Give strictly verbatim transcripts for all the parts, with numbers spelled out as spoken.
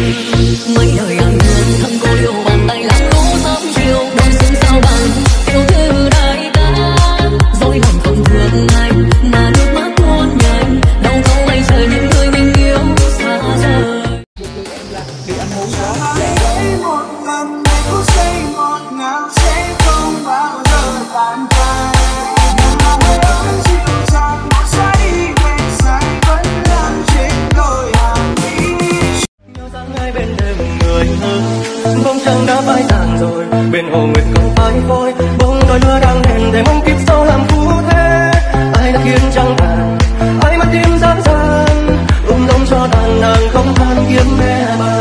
mấy đời anh thương thân cô yêu bàn tay là cố sớm chiều đông xứng sao bằng yêu thư đại ca rồi lòng không thương anh mà nước mắt tuôn nhanh đau khổ bây giờ những người mình yêu xa rời. Đi ăn uống đó. Một ngầm này phút giây ngọt ngào sẽ không bao giờ tan phai. Mà nơi ơi dịu dàng một giây về dài vẫn làm trên đôi hàng mi. Nhớ dáng ngay bên đêm người ơi, bóng trăng đã phai tàn rồi, bên hồ nguyệt còn phai phôi, bóng đôi mưa đang đèn để mong kiếp sau làm phú thế. Ai đã khiến trăng tàn, ai mắt tim dã rời, ôm lòng cho tàn nàng không than kiếm mẹ bà.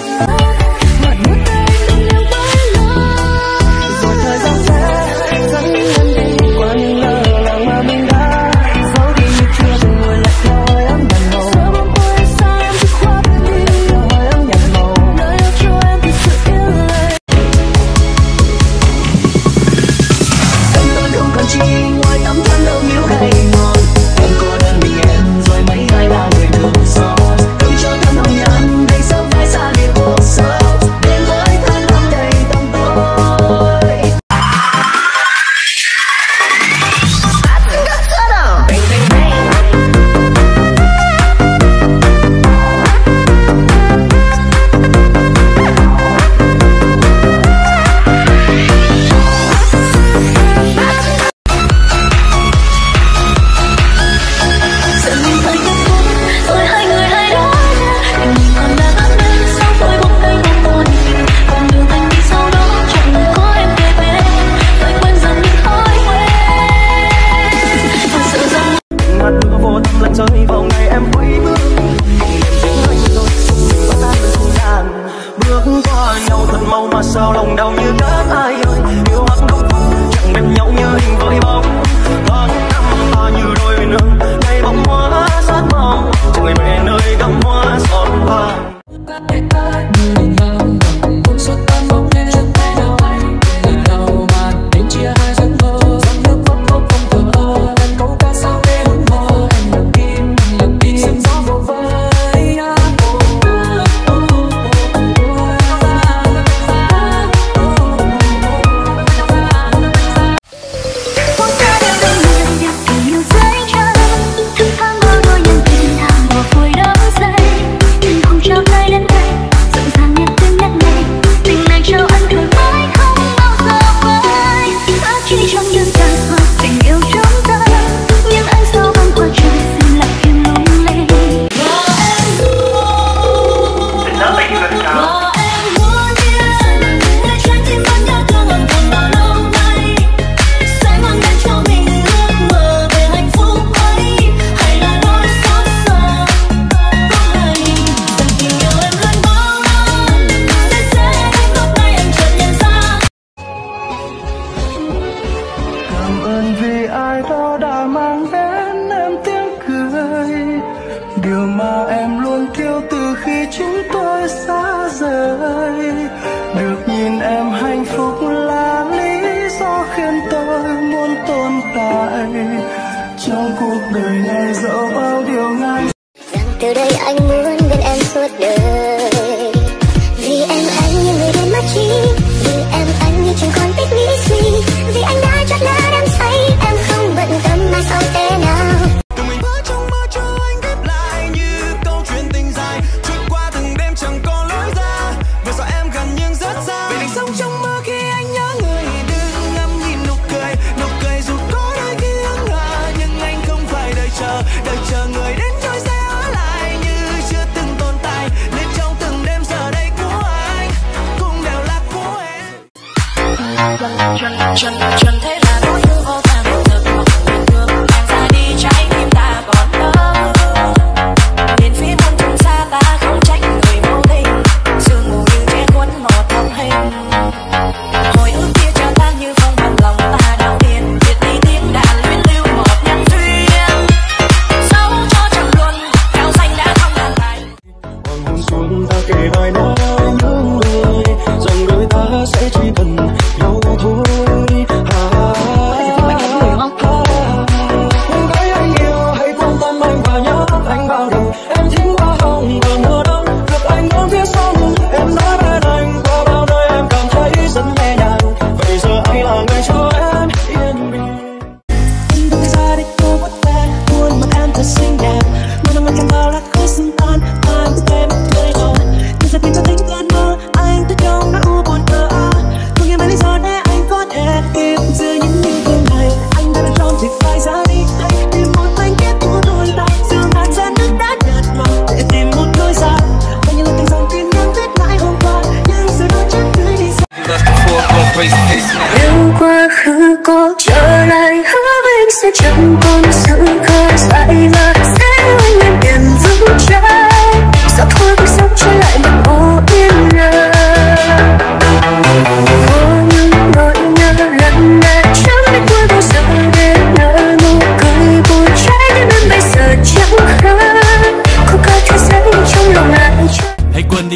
Sao lòng đau như cát ai ơi, yêu hắt không phút chẳng bên nhau như hình với bóng. Tháng năm ta như đôi nương ngày bóng hoa sát màu, chẳng ngày về nơi gấm hoa son vàng. Điều mà em luôn thiếu từ khi chúng tôi xa rời, được nhìn em hạnh phúc là lý do khiến tôi muốn tồn tại trong cuộc đời này dẫu bao điều ngàn. Rằng từ đây anh muốn bên em suốt đời, vì em anh như người đến mắt chi, vì em anh như chẳng còn biết nghĩ suy, vì anh đã chót lỡ đắm say em không bận tâm mai sau thế nào. Đợi chờ người đến rồi sẽ ở lại như chưa từng tồn tại, nên trong từng đêm giờ đây của anh cũng đều là của em. Chân chân chân thế là nỗi thương vô tàn vô thực, bình thường em ra đi trái tim ta còn đau. Đến phía muôn trùng xa ta không trách người vô tình, sương mù như che khuất một thân hình. Hồi ức kia cho tan như phong bằng lòng ta đau điên, biệt ly tiếng đàn luyến lưu một nhân duyên. Ta kể vài nói nhớ người, rằng đôi ta sẽ chỉ cần nhau thôi. Ha ha ha. Những cái anh yêu hãy quan tâm anh và nhớ anh bao đầu. Em thích hoa hồng và mưa đông, được anh ôm phía sau.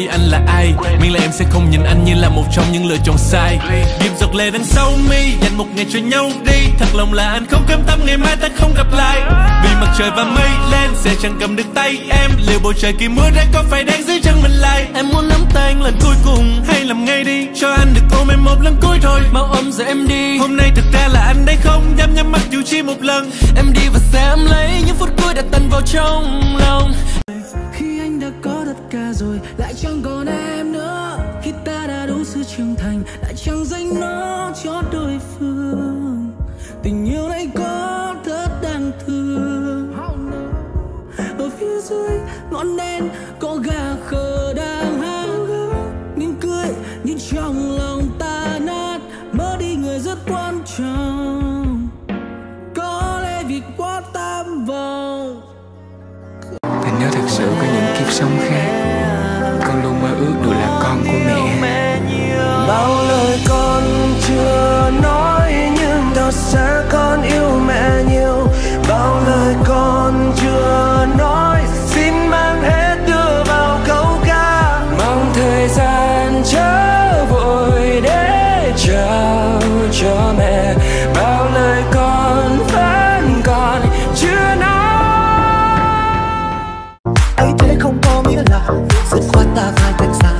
anh là ai, miễn là em sẽ không nhìn anh như là một trong những lựa chọn sai. Điệp giọt lệ đằng sau mi, dành một ngày cho nhau đi. Thật lòng là anh không cam tâm ngày mai ta không gặp lại. Vì mặt trời và mây lên sẽ chẳng cầm được tay em. Liệu bầu trời kia mưa ra có phải đang dưới chân mình lại. Em muốn nắm tay anh lần cuối cùng, hay làm ngay đi cho anh được ôm em một lần cuối thôi. Mau ôm giờ em đi, hôm nay thực ra là anh đây không dám nhắm mắt dù chỉ một lần. Em đi và sẽ em lấy những phút cuối đã tận vào trong lòng. Khi anh đã có tất cả rồi lại chẳng còn em nữa. Khi ta đã đủ sự trưởng thành lại chẳng dành nó cho đối phương. Tình yêu này có thật đáng thương. Ở phía dưới ngọn đèn có gà khờ đang háo hức, nhưng cười nhưng trong lòng ta nát. Mất đi người rất quan trọng, có lẽ vì quá tam vòng. Thì nếu thật sự có những kiếp sống khác, con luôn mơ ước được là con của mẹ. Bao lời con chưa nói nhưng thật ra con yêu mẹ nhiều. Bao lời con chưa nói xin mang hết đưa vào câu ca. Mong thời gian chớ vội để trao cho mẹ. Bao lời con vẫn còn chưa nói. Ấy thế không có nghĩa là dứt khoát ta phải cách xa.